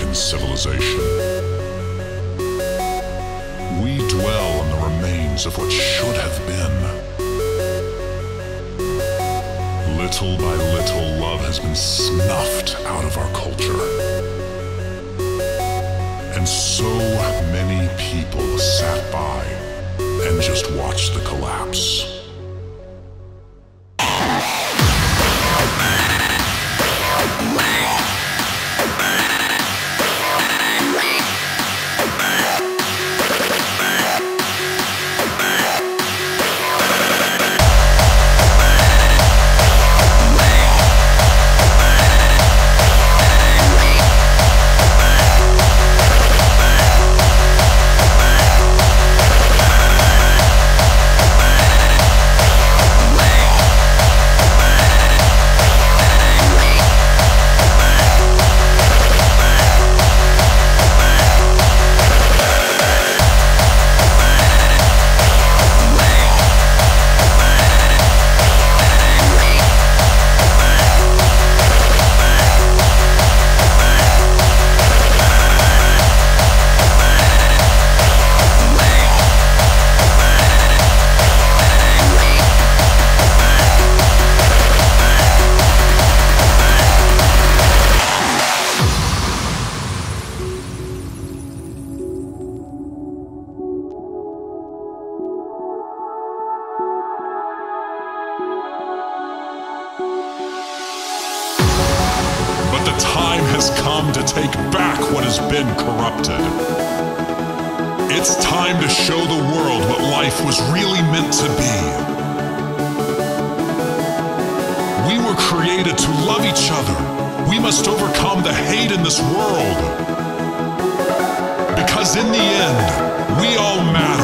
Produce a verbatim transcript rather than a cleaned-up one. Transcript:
human civilization. We dwell on the remains of what should have been. Little by little, love has been snuffed out of our culture. And so many people sat by and just watched the collapse. The time has come to take back what has been corrupted. It's time to show the world what life was really meant to be. We were created to love each other. We must overcome the hate in this world. Because in the end, we all matter.